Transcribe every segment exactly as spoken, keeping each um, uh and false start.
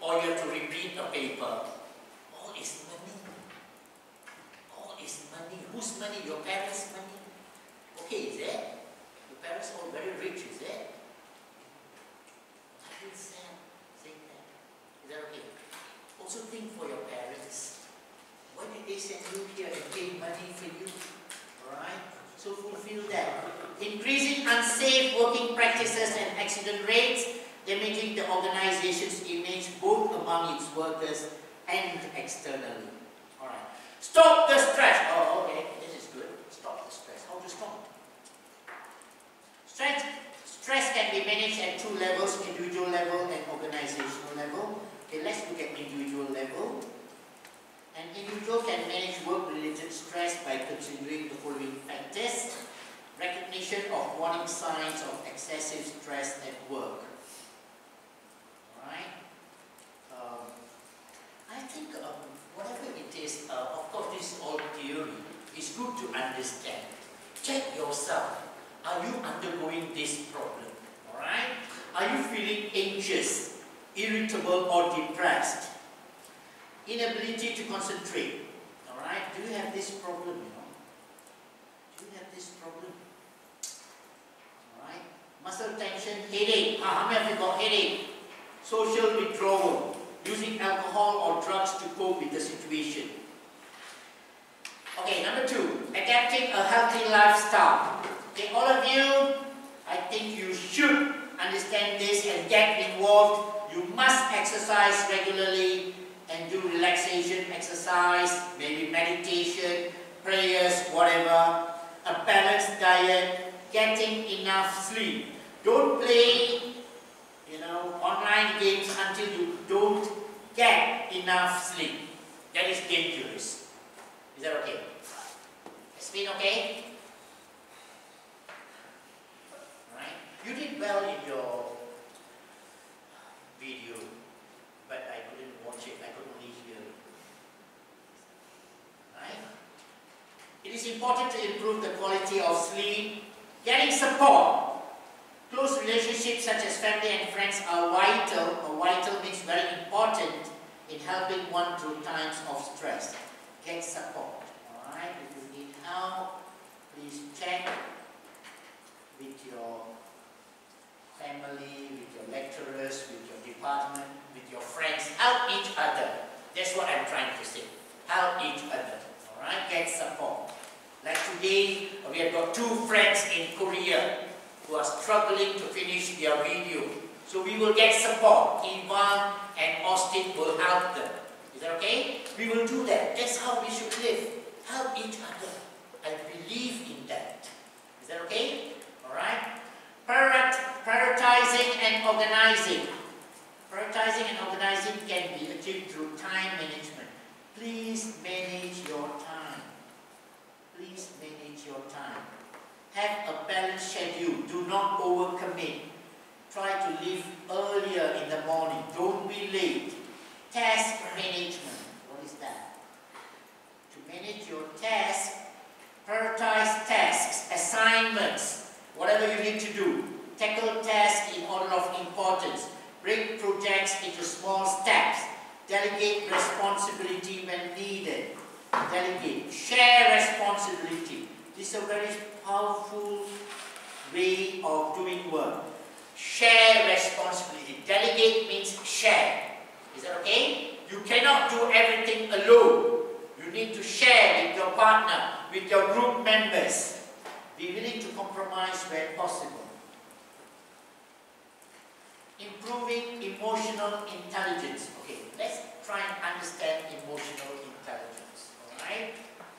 or you have to repeat a paper. All is money. All is money. Whose money? Your parents' money. Okay, is it? Your parents are all very rich, is it? I feel sad saying that. Is that okay? Also think for your parents. Why did they send you here and pay money for you? Alright? So fulfill that. Increasing unsafe working practices and accident rates, damaging the organization's image both among its workers and externally. Alright. Stop the stress. Oh, okay. This is good. Stop the stress. How to stop? Stress, stress can be managed at two levels, individual level and organizational level. Okay, let's look at individual level. An individual can manage work-related stress by considering the following factors. Recognition of warning signs of excessive stress at work. Alright? Um, I think um, whatever it is, uh, of course this is all theory. It's good to understand. Check yourself. Are you undergoing this problem? Alright? Are you feeling anxious, irritable or depressed? Inability to concentrate. Alright? Do you have this problem, you know? Do you have this problem? Alright? Muscle tension, headache. Ah, how many of you got headache? Social withdrawal. Using alcohol or drugs to cope with the situation. Okay, number two. Adapting a healthy lifestyle. Okay, all of you, I think you should understand this and get involved. You must exercise regularly and do relaxation exercise, maybe meditation, prayers, whatever, a balanced diet, getting enough sleep. Don't play, you know, online games until you don't get enough sleep. That is dangerous. Is that okay? Has been okay? Right? You did well in your video, but I couldn't watch it. I could only hear it. Right? It is important to improve the quality of sleep. Getting support. Close relationships such as family and friends are vital, or vital means very important in helping one through times of stress. Get support. Alright? If you need help, please check with your family, with your lecturers, with your department, with your friends. Help each other. That's what I'm trying to say. Help each other. Alright? Get support. Like today, we have got two friends in Korea who are struggling to finish their video. So we will get support. Ivan and Austin will help them. Is that okay? We will do that. That's how we should live. Help each other. I believe in that. Is that okay? Alright? Prioritizing and organizing. Prioritizing and organizing can be achieved through time management. Please manage your time. Please manage your time. Have a balanced schedule. Do not overcommit. Try to leave earlier in the morning. Don't be late. Task management. What is that? To manage your task, prioritize tasks, assignments, whatever you need to do. Tackle tasks in order of importance. Break projects into small steps. Delegate responsibility when needed. Delegate. Share responsibility. This is a very powerful way of doing work. Share responsibility. Delegate means share. Is that okay? You cannot do everything alone. You need to share with your partner, with your group members. Be willing to compromise where possible. Improving emotional intelligence. Okay, let's try and understand emotional intelligence. Alright?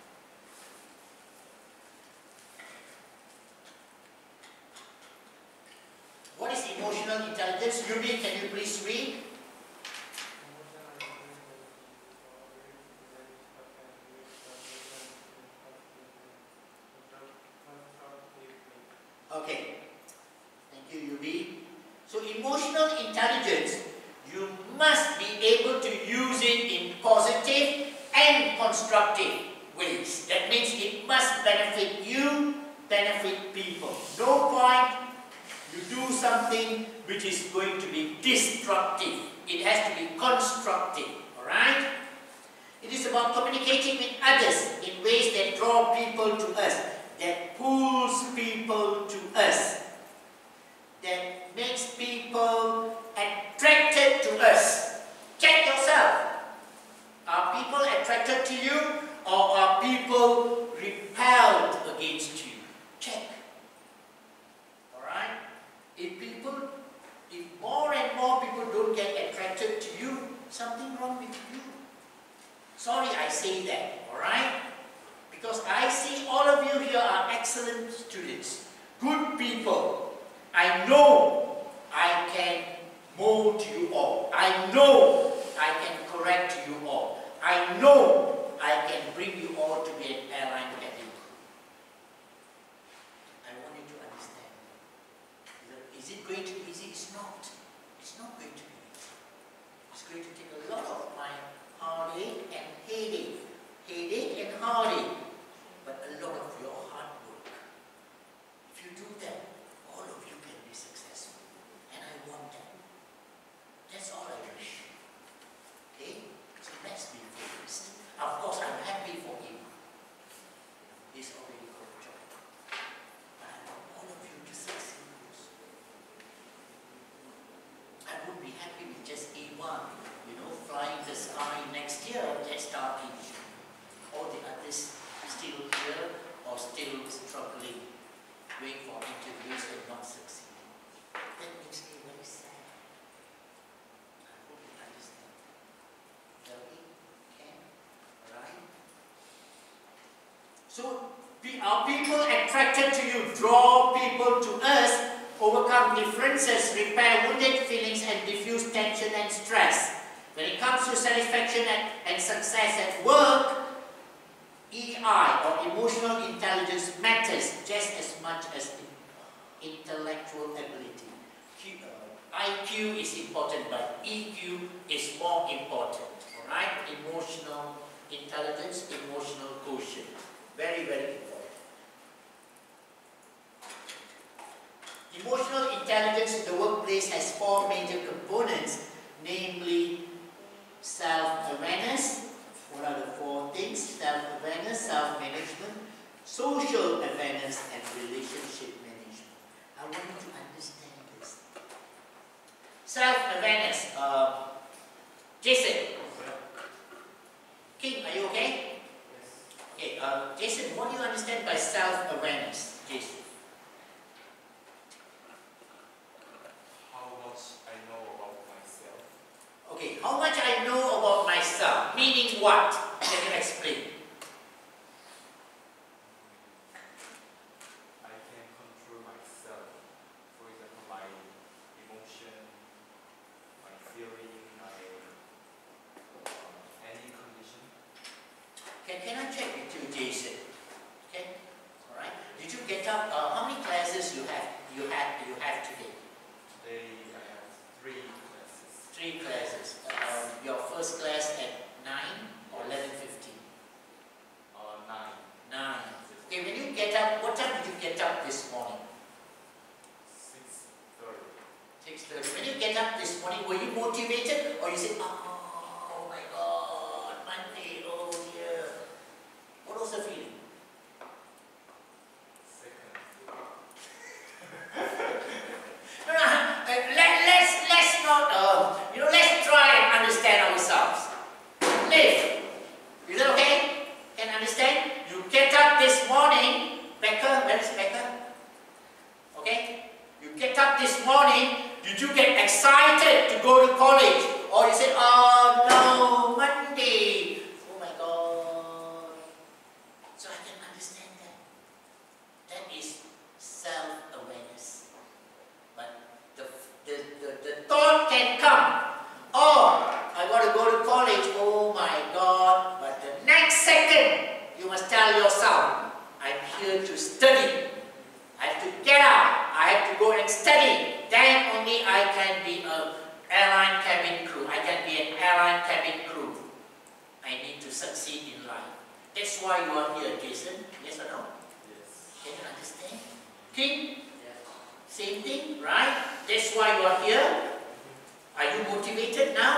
What is emotional intelligence? Yumi, can you please read? Okay. Thank you, Yumi. So emotional intelligence, you must be able to use it in positive and constructive ways. That means it must benefit you, benefit people. No point you do something which is going to be destructive It has to be constructive, alright? It is about communicating with others in ways that draw people to us, that pulls people to us, that makes people attracted to us. Check yourself. Are people attracted to you, or are people repelled against you? Check. Alright? If people, if more and more people don't get attracted to you, something wrong with you. Sorry I say that, alright? Because I see all of you here are excellent students, good people. I know I can mold you all. I know I can correct you all. I know I can bring you all to be an airline cabin crew. I want you to understand. Is it going to be easy? It's not. It's not going to be easy. It's going to take a lot of my heartache and headache. Headache and heartache. But a lot of your hard work. If you do that, all of you can be successful. And I want that. That's all I wish. Okay? So let's be focused. Of course, I'm happy for him. He's already got a job. But I want all of you to succeed. I would be happy with just A one, you know, flying the sky next year, just starting. All the others still here or still struggling, waiting for interviews and not succeeding. That makes me very sad. I hope you understand. Shall we? Okay? Alright? So, are people attracted to you? Draw people to us, overcome differences, repair wounded feelings, and diffuse tension and stress. When it comes to satisfaction and, and success at work, E I, or emotional intelligence, matters just as much as intellectual ability. Q, uh, I Q is important, but E Q is more important. Alright? Emotional intelligence, emotional quotient. Very, very important. Emotional intelligence in the workplace has four major components, namely self-awareness. What are the four things? Self-awareness, self-management, social awareness, and relationship management. I want you to understand this. Self-awareness. Uh, Jason. King, are you okay? Yes. Okay, uh, Jason, what do you understand by self-awareness? Jason. How much I know about myself. Okay, how much I know about myself, meaning what? Can you explain? I can control myself. For example, my emotion, my feeling, my um, any condition. Can, can I check with you, Jason? Okay, all right. Did you get up? Uh, how many classes you have? You have you have today? Today I have three classes. Three classes. Um, your first class at nine or eleven fifteen? Uh, nine. Nine. Okay, when you get up, what time did you get up this morning? Six thirty. Six thirty. When you get up this morning, were you motivated, or you said, "Oh, oh my God, Monday, oh dear"? What was the feeling? Second. No, no. Uh, let, let's let's not. Uh, you know, let's try and understand ourselves. Live. Is that okay? Can understand? You get up this morning. Becca, where is Becca? Okay. You get up this morning. Did you get excited to go to college, or you said, "Oh no, Monday"? Oh my God. So I can understand that. That is self-awareness. But the, the, the, the thought can come, "Oh, I got to go to college, oh my God." But the next second, you must tell yourself, "I'm here to study. I have to get up. I have to go and study. Then only I can be an airline cabin crew. I can be an airline cabin crew. I need to succeed in life." That's why you are here, Jason. Yes or no? Yes. Can you understand? King? Same thing, right? That's why you are here. Are you motivated now?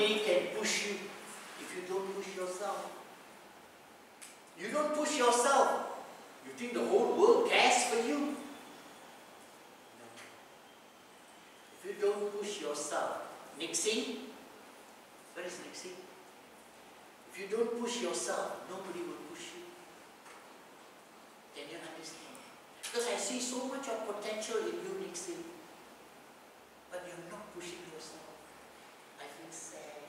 Nobody can push you if you don't push yourself. You don't push yourself. You think the whole world cares for you? No. If you don't push yourself, Nixie, where is Nixie? If you don't push yourself, nobody will push you. Can you understand? Because I see so much of potential in you, Nixie, but you're not pushing yourself. I feel sad.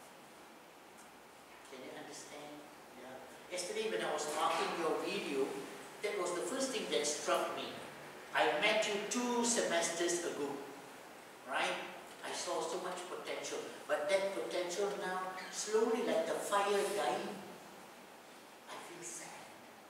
Can you understand? Yeah. Yesterday when I was marking your video, that was the first thing that struck me. I met you two semesters ago, right? I saw so much potential, but that potential now, slowly like the fire dying, I feel sad.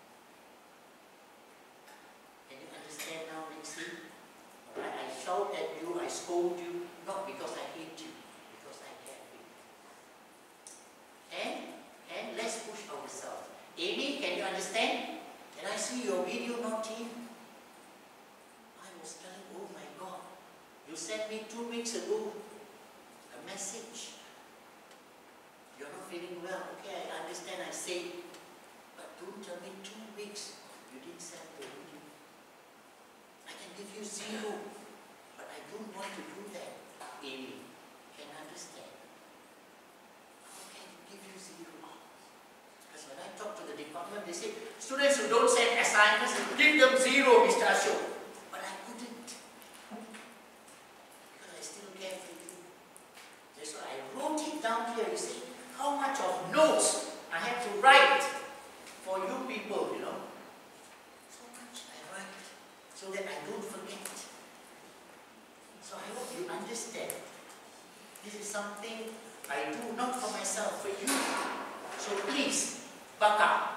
Can you understand now, Nixie? Alright, I shout at you, I scold you, not because I hate you, because I care for you. And, and let's push ourselves. Amy, can you understand? Can I see your video not in? I was telling, oh my God, you sent me two weeks ago a message. You're not feeling well. Okay, I understand, I say, but don't tell me two weeks you didn't send the video. I can give you zero, but I don't want to do that. Amy, can you understand? How can I give you zero? Because when I talk to the department, they say, students who don't send assignments, give them zero, Mister Ashok. But I couldn't. Because I still care for you. That's why I wrote it down here. You see, how much of notes I have to write for you people, you know. So much I write so that I don't forget. So I hope you understand. This is something I do not for myself, for you. So please, buck up.